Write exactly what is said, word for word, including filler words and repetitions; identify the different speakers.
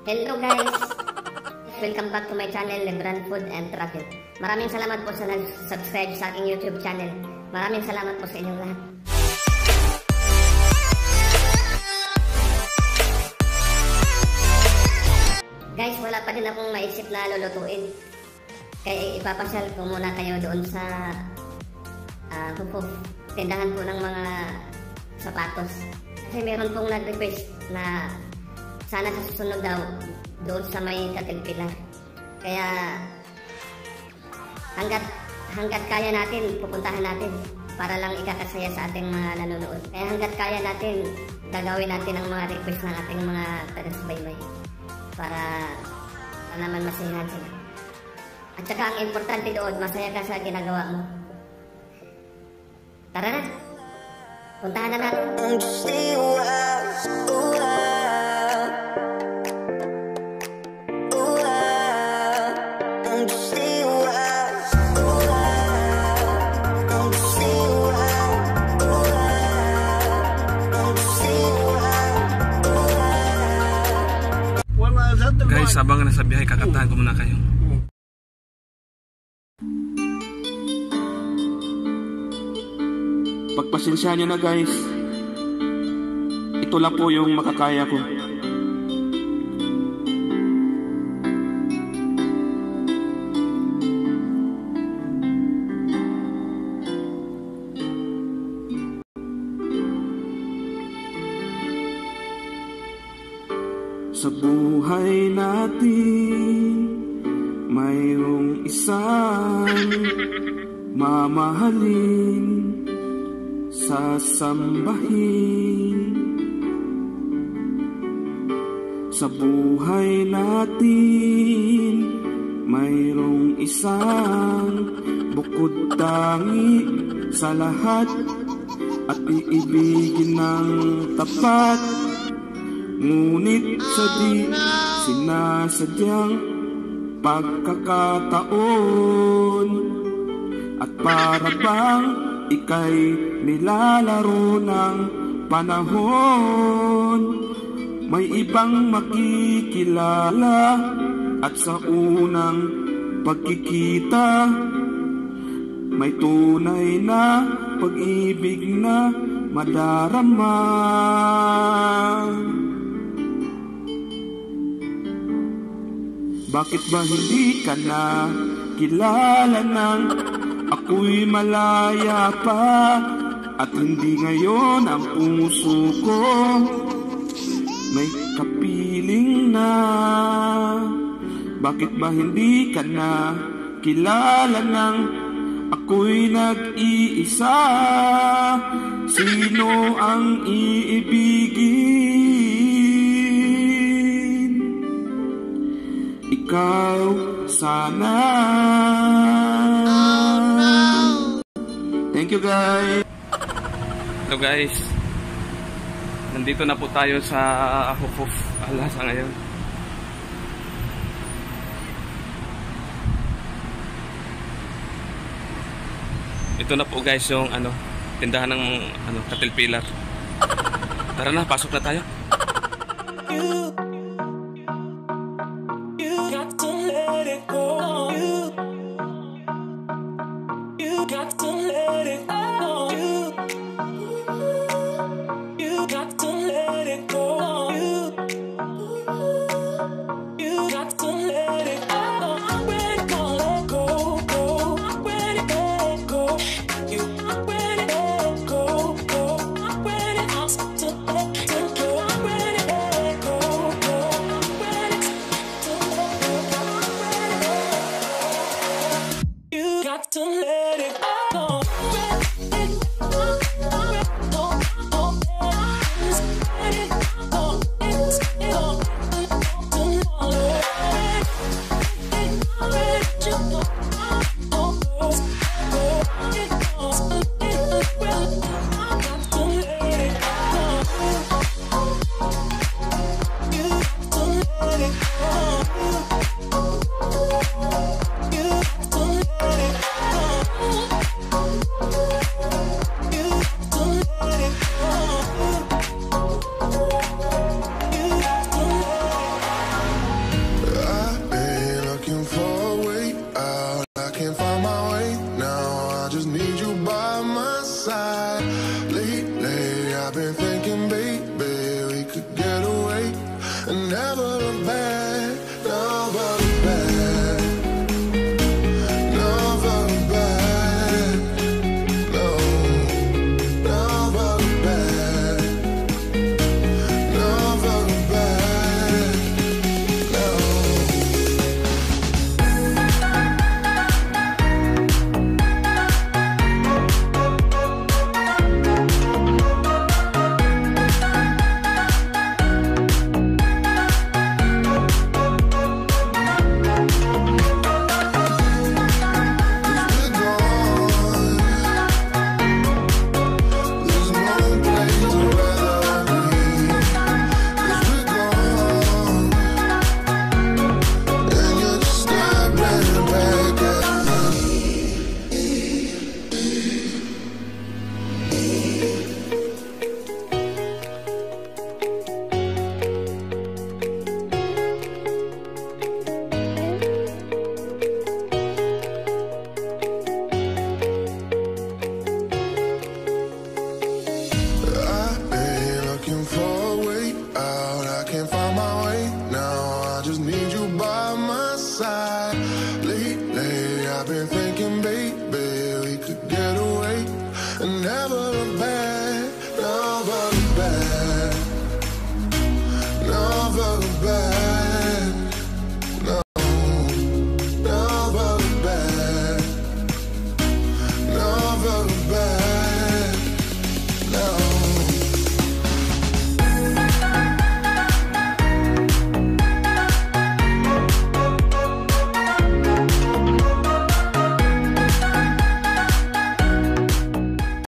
Speaker 1: Hello guys! Welcome back to my channel, Libran Food and Travel. Maraming salamat po sa nag-subscribe sa aking YouTube channel. Maraming salamat po sa inyong lahat. Guys, wala pa din akong maisip na lulutuin. Kaya ipapasyal ko muna kayo doon sa uh, Hofuf, tindahan po ng mga sapatos. Kasi meron pong nag-request na sana sa susunod daw doon sa may Caterpillar. Kaya hanggat, hanggat kaya natin, pupuntahan natin para lang ikakasaya sa ating mga nanonood. Kaya hanggat kaya natin, gagawin natin ang mga request ng ating mga taga-subaybay para, para naman masayahan sila. At saka ang importante doon, masaya ka sa ginagawa mo. Tara na! Puntahan na natin!
Speaker 2: Guys, habang nasa biyahe, kakantahan ko muna kayo. Pagpasensya nyo na guys, ito lang po yung makakaya ko. Sa buhay natin, mayroong isang mamahalin, sasambahin. Sa buhay natin, mayroong isang bukod tangi sa lahat at iibigin ng tapat. Ngunit sa di sinasadyang pagkakataon at para bang ika'y nilalaro ng panahon, may ibang makikilala at sa unang pagkikita may tunay na pag-ibig na madarama. Bakit ba hindi ka na kilala nang ako'y malaya pa at hindi ngayon ang puso ko may kapiling na? Bakit ba hindi ka na kilala nang ako'y nag-iisa? Sino ang iibigin? Ikaw sana. Oh, no. Thank you guys. Hello guys, nandito na po tayo sa Hofuf, Al-hassa ngayon. Ito na po guys yung ano, tindahan ng ano, Caterpillar. Tara na, pasok na tayo.